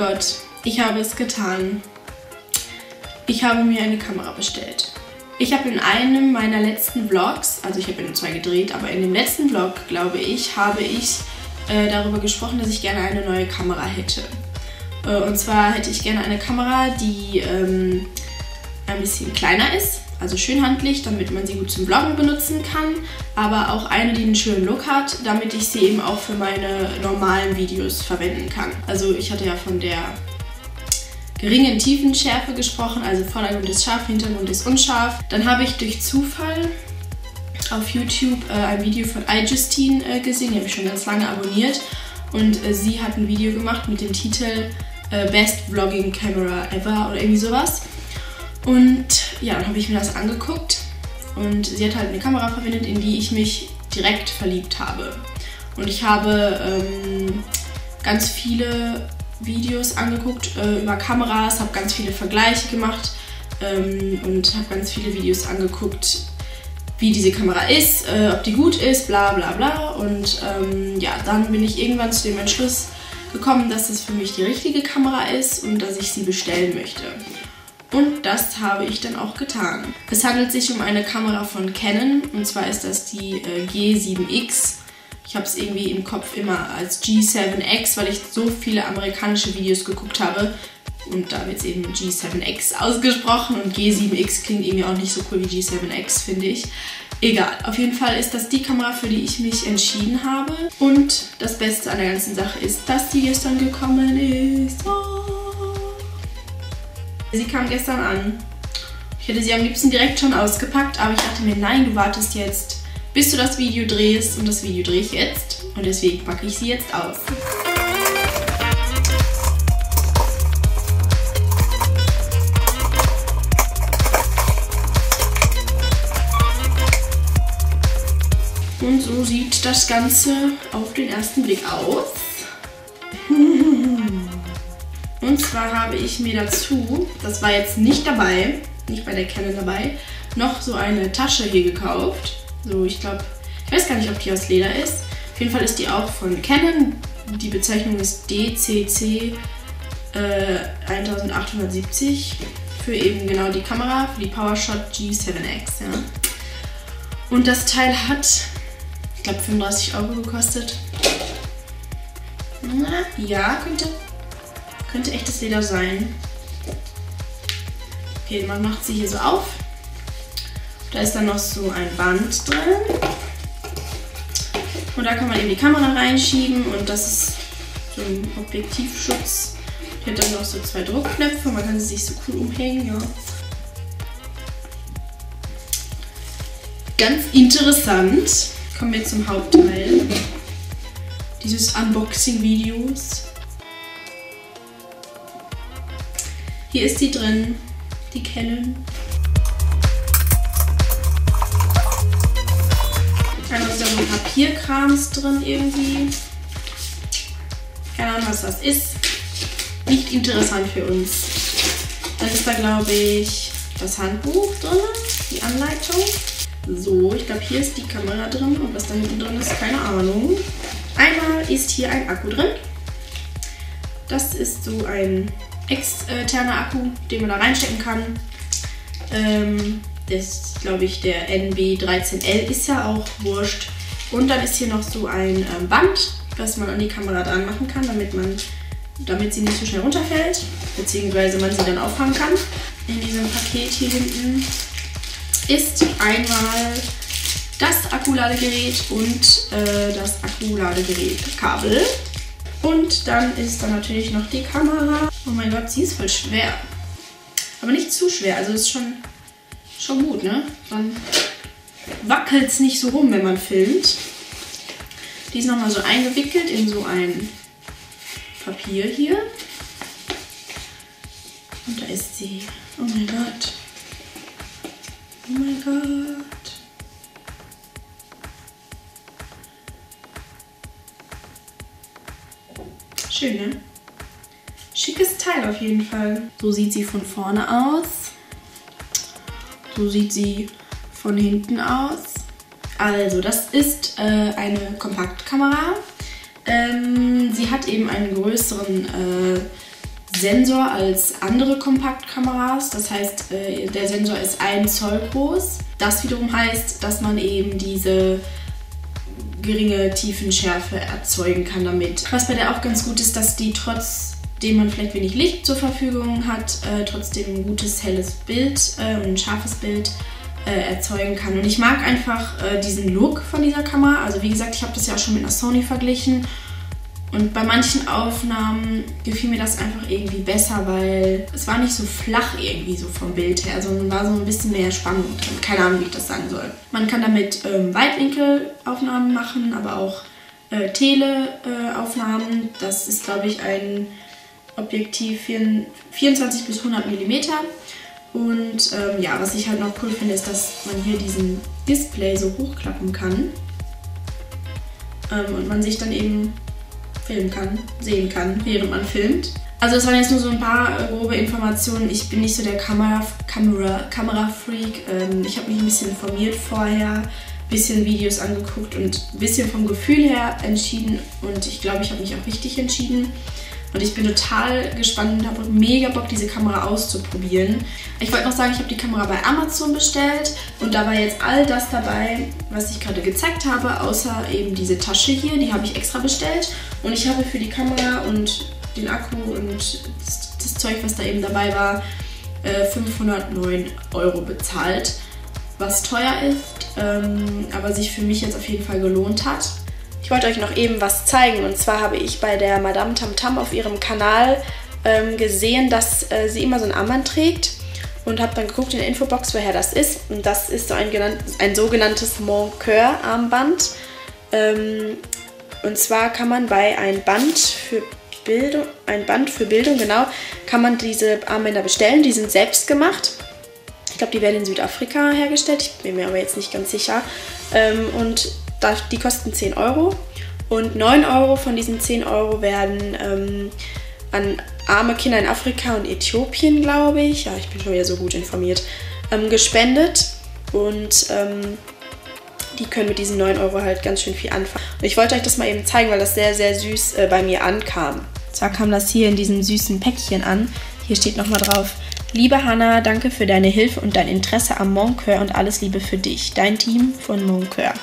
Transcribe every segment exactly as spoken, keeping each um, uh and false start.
Gott, ich habe es getan. Ich habe mir eine Kamera bestellt. Ich habe in einem meiner letzten Vlogs, also ich habe ja nur zwei gedreht, aber in dem letzten Vlog, glaube ich, habe ich äh, darüber gesprochen, dass ich gerne eine neue Kamera hätte. Äh, und zwar hätte ich gerne eine Kamera, die ähm, ein bisschen kleiner ist, also schön handlich, damit man sie gut zum Vloggen benutzen kann, aber auch eine, die einen schönen Look hat, damit ich sie eben auch für meine normalen Videos verwenden kann. Also ich hatte ja von der geringen Tiefenschärfe gesprochen, also Vordergrund ist scharf, Hintergrund ist unscharf. Dann habe ich durch Zufall auf YouTube äh, ein Video von iJustine äh, gesehen, die habe ich schon ganz lange abonniert, und äh, sie hat ein Video gemacht mit dem Titel äh, Best Vlogging Camera Ever oder irgendwie sowas. Und ja, dann habe ich mir das angeguckt und sie hat halt eine Kamera verwendet, in die ich mich direkt verliebt habe. Und ich habe ähm, ganz viele Videos angeguckt äh, über Kameras, habe ganz viele Vergleiche gemacht ähm, und habe ganz viele Videos angeguckt, wie diese Kamera ist, äh, ob die gut ist, bla bla bla. Und ähm, ja, dann bin ich irgendwann zu dem Entschluss gekommen, dass das für mich die richtige Kamera ist und dass ich sie bestellen möchte. Und das habe ich dann auch getan. Es handelt sich um eine Kamera von Canon, und zwar ist das die äh, G sieben X. Ich habe es irgendwie im Kopf immer als G sieben X, weil ich so viele amerikanische Videos geguckt habe. Und da wird es eben G sieben X ausgesprochen und G sieben X klingt irgendwie auch nicht so cool wie G sieben X, finde ich. Egal, auf jeden Fall ist das die Kamera, für die ich mich entschieden habe. Und das Beste an der ganzen Sache ist, dass die gestern gekommen ist. Oh. Sie kam gestern an. Ich hätte sie am liebsten direkt schon ausgepackt, aber ich dachte mir, nein, du wartest jetzt, bis du das Video drehst, und das Video drehe ich jetzt und deswegen packe ich sie jetzt aus. Und so sieht das Ganze auf den ersten Blick aus. Und zwar habe ich mir dazu, das war jetzt nicht dabei, nicht bei der Canon dabei, noch so eine Tasche hier gekauft. So, ich glaube, ich weiß gar nicht, ob die aus Leder ist. Auf jeden Fall ist die auch von Canon. Die Bezeichnung ist D C C äh, achtzehn siebzig für eben genau die Kamera, für die PowerShot G sieben X. Ja. Und das Teil hat, ich glaube, fünfunddreißig Euro gekostet. Na, ja, könnte, könnte echtes Leder sein. Okay, man macht sie hier so auf. Da ist dann noch so ein Band drin. Und da kann man eben die Kamera reinschieben und das ist so ein Objektivschutz. Die hat dann noch so zwei Druckknöpfe, man kann sie sich so cool umhängen, ja. Ganz interessant. Kommen wir zum Hauptteil dieses Unboxing-Videos. Hier ist sie drin, die Canon. Dann ist da so ein Papierkrams drin irgendwie. Keine Ahnung, was das ist. Nicht interessant für uns. Dann ist da, glaube ich, das Handbuch drin, die Anleitung. So, ich glaube, hier ist die Kamera drin und was da hinten drin ist, keine Ahnung. Einmal ist hier ein Akku drin. Das ist so ein externer Akku, den man da reinstecken kann. Ähm, das, glaube ich, der N B dreizehn L ist ja auch wurscht. Und dann ist hier noch so ein ähm, Band, das man an die Kamera dran machen kann, damit, man, damit sie nicht so schnell runterfällt, beziehungsweise man sie dann auffangen kann. In diesem Paket hier hinten ist einmal das Akkuladegerät und äh, das Akkuladegerät-Kabel. Und dann ist da natürlich noch die Kamera. Oh mein Gott, sie ist voll schwer. Aber nicht zu schwer, also ist schon, schon gut, ne? Dann wackelt es nicht so rum, wenn man filmt. Die ist nochmal so eingewickelt in so ein Papier hier. Und da ist sie. Oh mein Gott. Oh mein Gott. Schön, ne? Schickes Teil auf jeden Fall. So sieht sie von vorne aus. So sieht sie von hinten aus. Also, das ist äh, eine Kompaktkamera. Ähm, sie hat eben einen größeren äh, Sensor als andere Kompaktkameras. Das heißt, äh, der Sensor ist ein Zoll groß. Das wiederum heißt, dass man eben diese geringe Tiefenschärfe erzeugen kann damit. Was bei der auch ganz gut ist, dass die trotzdem man vielleicht wenig Licht zur Verfügung hat, äh, trotzdem ein gutes helles Bild äh, und ein scharfes Bild äh, erzeugen kann. Und ich mag einfach äh, diesen Look von dieser Kamera. Also wie gesagt, ich habe das ja auch schon mit einer Sony verglichen. Und bei manchen Aufnahmen gefiel mir das einfach irgendwie besser, weil es war nicht so flach irgendwie so vom Bild her, sondern war so ein bisschen mehr Spannung drin. Keine Ahnung, wie ich das sagen soll. Man kann damit ähm, Weitwinkelaufnahmen machen, aber auch äh, Teleaufnahmen. Äh, das ist, glaube ich, ein Objektiv vierundzwanzig bis hundert Millimeter. Und ähm, ja, was ich halt noch cool finde, ist, dass man hier diesen Display so hochklappen kann. Ähm, und man sich dann eben filmen kann, sehen kann, während man filmt. Also das waren jetzt nur so ein paar äh, grobe Informationen. Ich bin nicht so der Kamera, Kamera, Kamera-Freak. Ähm, ich habe mich ein bisschen informiert vorher, ein bisschen Videos angeguckt und ein bisschen vom Gefühl her entschieden. Und ich glaube, ich habe mich auch richtig entschieden. Und ich bin total gespannt und habe mega Bock, diese Kamera auszuprobieren. Ich wollte noch sagen, ich habe die Kamera bei Amazon bestellt und da war jetzt all das dabei, was ich gerade gezeigt habe, außer eben diese Tasche hier, die habe ich extra bestellt. Und ich habe für die Kamera und den Akku und das, das Zeug, was da eben dabei war, fünfhundertneun Euro bezahlt, was teuer ist, ähm, aber sich für mich jetzt auf jeden Fall gelohnt hat. Ich wollte euch noch eben was zeigen, und zwar habe ich bei der Madame Tamtam auf ihrem Kanal ähm, gesehen, dass äh, sie immer so ein Armband trägt, und habe dann geguckt in der Infobox, woher das ist. Und das ist so ein, ein sogenanntes Mon Coeur Armband. Ähm, und zwar kann man bei ein Band für Bildung, ein Band für Bildung, genau, kann man diese Armbänder bestellen. Die sind selbst gemacht. Ich glaube, die werden in Südafrika hergestellt. Ich bin mir aber jetzt nicht ganz sicher. Ähm, und die kosten zehn Euro und neun Euro von diesen zehn Euro werden ähm, an arme Kinder in Afrika und Äthiopien, glaube ich, ja, ich bin schon wieder so gut informiert, ähm, gespendet, und ähm, die können mit diesen neun Euro halt ganz schön viel anfangen. Und ich wollte euch das mal eben zeigen, weil das sehr, sehr süß äh, bei mir ankam. Und zwar kam das hier in diesem süßen Päckchen an. Hier steht nochmal drauf: Liebe Hannah, danke für deine Hilfe und dein Interesse am Mon Coeur und alles Liebe für dich. Dein Team von Mon Coeur.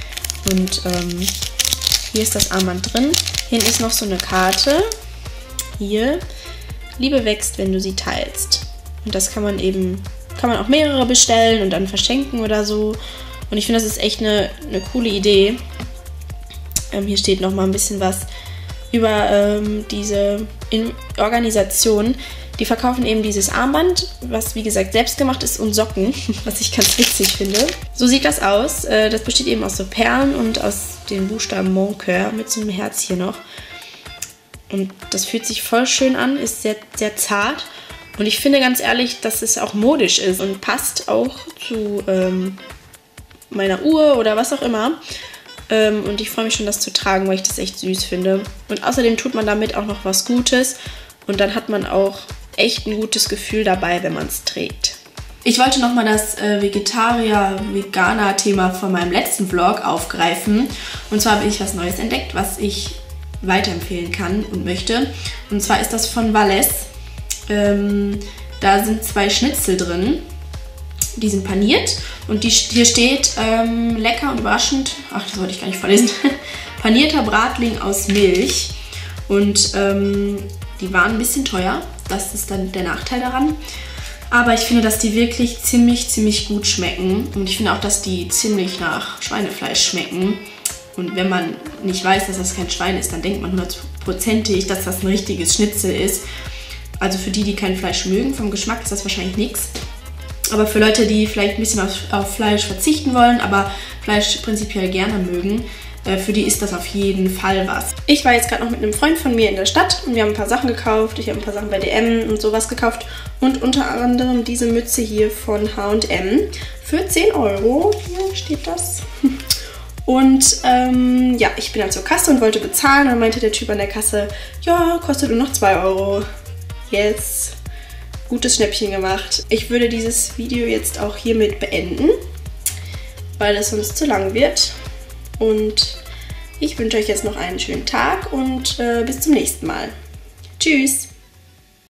Und ähm, hier ist das Armband drin. Hinten ist noch so eine Karte. Hier: Liebe wächst, wenn du sie teilst. Und das kann man eben, kann man auch mehrere bestellen und dann verschenken oder so. Und ich finde, das ist echt eine, eine coole Idee. Ähm, hier steht noch mal ein bisschen was über ähm, diese In- Organisation. Die verkaufen eben dieses Armband, was wie gesagt selbst gemacht ist, und Socken, was ich ganz witzig finde. So sieht das aus. Das besteht eben aus so Perlen und aus den Buchstaben Mon Coeur mit so einem Herz hier noch. Und das fühlt sich voll schön an, ist sehr, sehr zart. Und ich finde ganz ehrlich, dass es auch modisch ist und passt auch zu ähm, meiner Uhr oder was auch immer. Ähm, und ich freue mich schon, das zu tragen, weil ich das echt süß finde. Und außerdem tut man damit auch noch was Gutes. Und dann hat man auch echt ein gutes Gefühl dabei, wenn man es trägt. Ich wollte nochmal das äh, Vegetarier-Veganer-Thema von meinem letzten Vlog aufgreifen. Und zwar habe ich was Neues entdeckt, was ich weiterempfehlen kann und möchte. Und zwar ist das von Valles. Ähm, da sind zwei Schnitzel drin. Die sind paniert. Und die, hier steht ähm, lecker und überraschend, ach, das wollte ich gar nicht vorlesen, panierter Bratling aus Milch. Und ähm, die waren ein bisschen teuer. Das ist dann der Nachteil daran. Aber ich finde, dass die wirklich ziemlich, ziemlich gut schmecken. Und ich finde auch, dass die ziemlich nach Schweinefleisch schmecken. Und wenn man nicht weiß, dass das kein Schwein ist, dann denkt man hundertprozentig, dass das ein richtiges Schnitzel ist. Also für die, die kein Fleisch mögen, vom Geschmack ist das wahrscheinlich nichts. Aber für Leute, die vielleicht ein bisschen auf, auf Fleisch verzichten wollen, aber Fleisch prinzipiell gerne mögen, für die ist das auf jeden Fall was. Ich war jetzt gerade noch mit einem Freund von mir in der Stadt und wir haben ein paar Sachen gekauft. Ich habe ein paar Sachen bei D M und sowas gekauft. Und unter anderem diese Mütze hier von H und M für zehn Euro. Hier steht das. Und ähm, ja, ich bin dann zur Kasse und wollte bezahlen. Und dann meinte der Typ an der Kasse, ja, kostet nur noch zwei Euro. Yes. Gutes Schnäppchen gemacht. Ich würde dieses Video jetzt auch hiermit beenden, weil es sonst zu lang wird. Und ich wünsche euch jetzt noch einen schönen Tag und äh, bis zum nächsten Mal. Tschüss!